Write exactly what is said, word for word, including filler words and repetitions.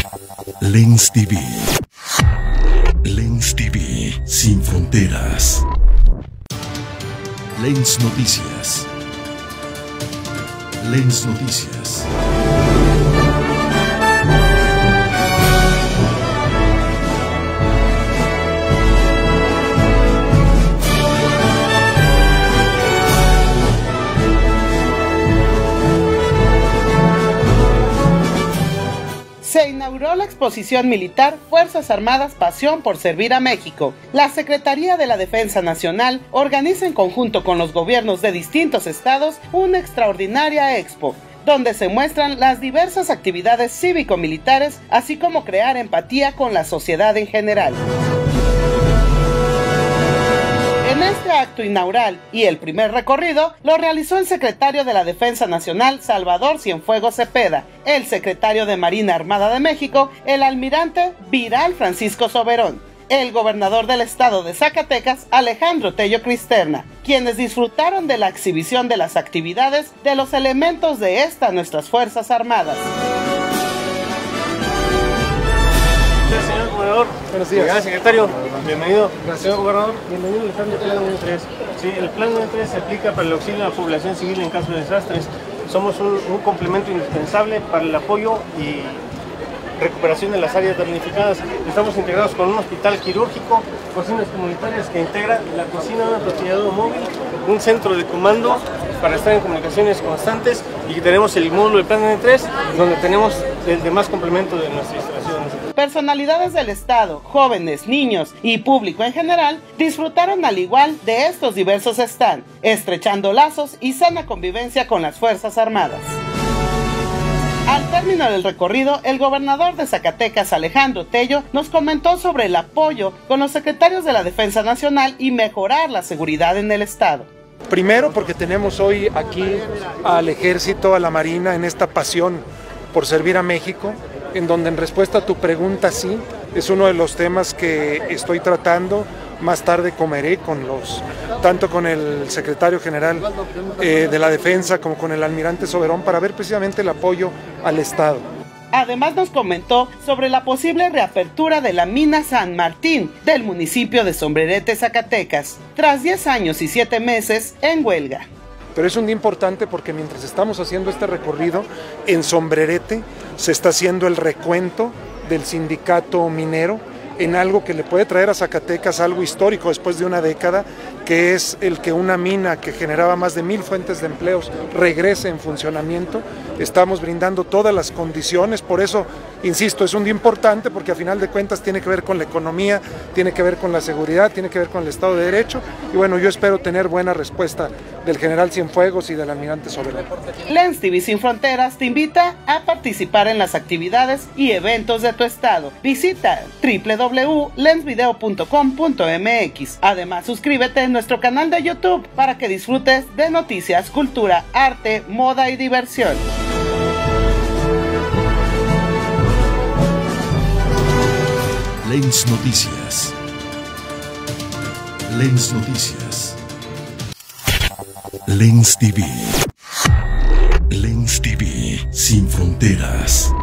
Lens T V. Lens T V sin fronteras. Lens Noticias. Lens Noticias. Se inauguró la exposición militar Fuerzas Armadas Pasión por Servir a México. La Secretaría de la Defensa Nacional organiza en conjunto con los gobiernos de distintos estados una extraordinaria expo, donde se muestran las diversas actividades cívico-militares, así como crear empatía con la sociedad en general. En este acto inaugural y el primer recorrido lo realizó el secretario de la Defensa Nacional, Salvador Cienfuegos Cepeda, el secretario de Marina Armada de México, el almirante Viral Francisco Soberón, el gobernador del estado de Zacatecas, Alejandro Tello Cristerna, quienes disfrutaron de la exhibición de las actividades de los elementos de estas nuestras Fuerzas Armadas. Señor gobernador, buenos días. Gracias, secretario. Bienvenido. Gracias, señor gobernador. Bienvenido al plan del Plan número tres. Sí, el Plan número tres se aplica para el auxilio a la población civil en caso de desastres. Somos un, un complemento indispensable para el apoyo y recuperación de las áreas damnificadas. Estamos integrados con un hospital quirúrgico, cocinas comunitarias que integran la cocina de un apropiador móvil, un centro de comando para estar en comunicaciones constantes, y tenemos el módulo del Plan número tres, donde tenemos el demás complemento de nuestra instalación. Personalidades del estado, jóvenes, niños y público en general disfrutaron al igual de estos diversos stands, estrechando lazos y sana convivencia con las Fuerzas Armadas. Al término del recorrido, el gobernador de Zacatecas, Alejandro Tello, nos comentó sobre el apoyo con los secretarios de la Defensa Nacional y mejorar la seguridad en el estado. Primero porque tenemos hoy aquí al Ejército, a la Marina, en esta pasión por servir a México, en donde en respuesta a tu pregunta, sí, es uno de los temas que estoy tratando. Más tarde comeré con los, tanto con el secretario general eh, de la Defensa como con el almirante Soberón, para ver precisamente el apoyo al Estado. Además nos comentó sobre la posible reapertura de la mina San Martín del municipio de Sombrerete, Zacatecas, tras diez años y siete meses en huelga. Pero es un día importante porque mientras estamos haciendo este recorrido, en Sombrerete se está haciendo el recuento del sindicato minero en algo que le puede traer a Zacatecas algo histórico después de una década, que es el que una mina que generaba más de mil fuentes de empleos regrese en funcionamiento. Estamos brindando todas las condiciones, por eso, insisto, es un día importante porque a final de cuentas tiene que ver con la economía, tiene que ver con la seguridad, tiene que ver con el Estado de Derecho, y bueno, yo espero tener buena respuesta del general Cienfuegos y del almirante Soberón. Lens T V Sin Fronteras te invita a participar en las actividades y eventos de tu estado. Visita doble u doble u doble u punto lens video punto com punto m x. Además, suscríbete en nuestro canal de YouTube para que disfrutes de noticias, cultura, arte, moda y diversión. Lens Noticias. Lens Noticias. Lens T V. Lens T V sin fronteras.